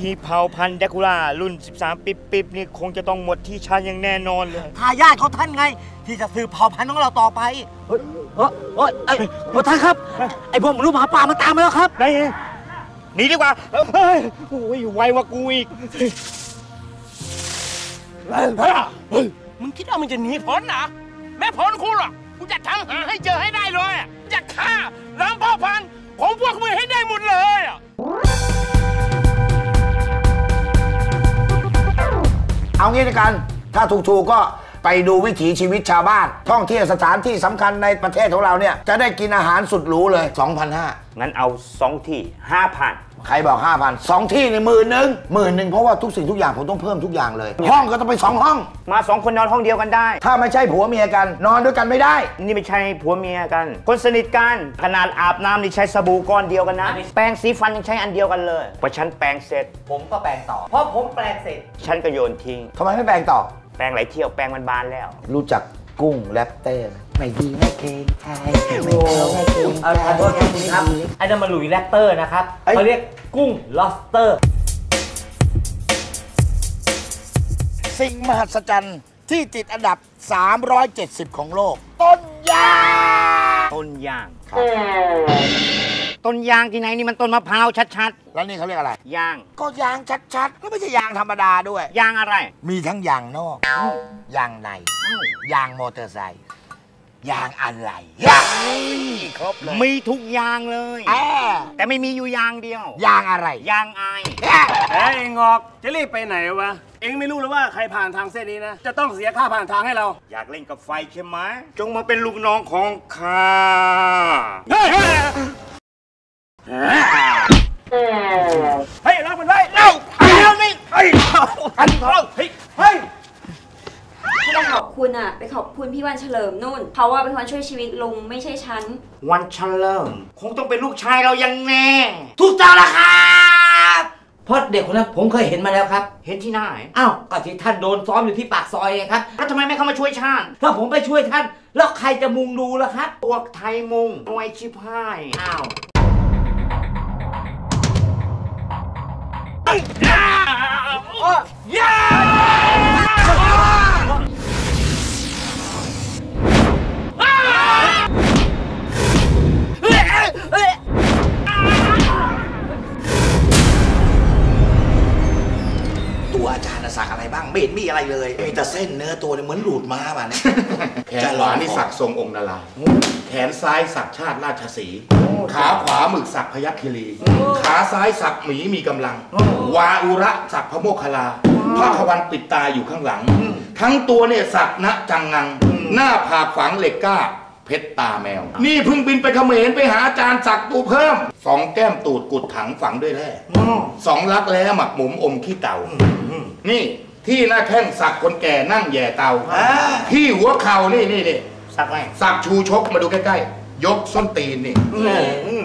ที่เผ่าพันธุ์แดกูล่ารุ่น13ปิ๊บนี่คงจะต้องหมดที่ชั้นอย่างแน่นอนเลยทายาทเขาท่านไงที่จะสืบเผ่าพันธุ์ของเราต่อไปท่านครับไอ้พวกมนุษย์หมาป่ามันตามมาแล้วครับได้ไงหนีดีกว่าเฮ้ยโอ้ยไวกว่ากูอีกมึงคิดว่ามึงจะหนีพ้นเหรอแม่พ้นกูหรอกกูจะทำหาให้เจอให้ได้เลยจะฆ่าล้างเผ่าพันธุ์ของพวกมึงให้ได้หมดเลยเอางี้ละกันถ้าถูกก็ไปดูวิถีชีวิตชาวบ้านท่องเที่ยวสถานที่สำคัญในประเทศของเราเนี่ยจะได้กินอาหารสุดหรูเลย 2,500 งั้นเอา2 ที่ 5,000 ใครบอก 5,000 2 ที่ใน10,000เพราะว่าทุกสิ่งทุกอย่างผมต้องเพิ่มทุกอย่างเลยห้องก็ต้องไป2 ห้องมา2 คนนอนห้องเดียวกันได้ถ้าไม่ใช่ผัวเมียกันนอนด้วยกันไม่ได้นี่ไม่ใช่ผัวเมียกันคนสนิทกันขนาดอาบน้ำนี่ใช้สบู่ก้อนเดียวกันนะแปรงสีฟันยังใช้อันเดียวกันเลยพอฉันแปรงเสร็จผมก็แปรงต่อเพราะผมแปรงเสร็จฉันก็โยนทิ้งทำไมไม่แปรงต่อแปรงหลายเที่ยวแปรงมันบานแล้วรู้จักกุ้งแรปเตอร์ไม่ดีไม่เก่งใจไม่เอาไม่เก่งใจขอโทษครับไอ้นั่นมันหลุยแรปเตอร์นะครับเขาเรียกกุ้งล็อบสเตอร์สิ่งมหัศจรรย์ที่ติดอันดับ370ของโลกต้นยางต้นยางต้นยางที่ไหนนี่มันต้นมะพร้าวชัดๆแล้วนี่เขาเรียกอะไรยางก็ยางชัดๆแล้วไม่ใช่ยางธรรมดาด้วยยางอะไรมีทั้งยางนอกยางในยางมอเตอร์ไซค์ยางอะไรครบเลยมีทุกยางเลยแต่ไม่มีอยู่ยางเดียวยางอะไรยางไอเฮ้ยงอกจะรีบไปไหนวะเอ็งไม่รู้หรือว่าใครผ่านทางเส้นนี้นะจะต้องเสียค่าผ่านทางให้เราอยากเล่นกับไฟใช่ไหมจงมาเป็นลูกน้องของข้าเฮ้ยรับมันไว้เร็วนี่เฮ้ยอันเขาเฮ้ยที่ได้ขอบคุณอ่ะไปขอบคุณพี่วันเฉลิมนู่นเขาว่าเป็นคนช่วยชีวิตลุงไม่ใช่ฉันวันเฉลิมคงต้องเป็นลูกชายเรายังแน่ถูกต้องแล้วครับเพราะเด็กคนนั้นผมเคยเห็นมาแล้วครับเห็นที่ไหนอ้าวก็ที่ท่านโดนซ้อมอยู่ที่ปากซอยไงครับแล้วทำไมไม่เข้ามาช่วยชาติถ้าผมไปช่วยท่านแล้วใครจะมุงดูล่ะครับพวกไทยมุงไว้ชิบหายอ้าวตัวอาจารย์สักอะไรบ้างไม่เห็นมีอะไรเลยมีแต่เส้นเนื้อตัวเหมือนหลุดมาแบบนี้แขนขวานี่สักทรงองค์นารายณ์แขนซ้ายสักชาติราชสีห์ขาขวาหมึกสักพยัคฆ์คีรีขาซ้ายสักหมีมีกำลังวาอุระสักพระโมคคัลลาพระขวันปิดตาอยู่ข้างหลังทั้งตัวเนี่ยสักณจังงังหน้าผากฝังเหล็กกล้าเพชรตาแมวนี่เพิ่งบินไปเขมรไปหาอาจารย์สักตูเพิ่ม2 แก้มตูดกุดถังฝังด้วยแร่2 ลักแร้หมักหมุมอมขี้เต่านี่ที่หน้าแข้งสักคนแก่นั่งแย่เตาที่หัวเข่านี่สักอะไรสักชูชกมาดูใกล้ๆยกส้นตีนนี่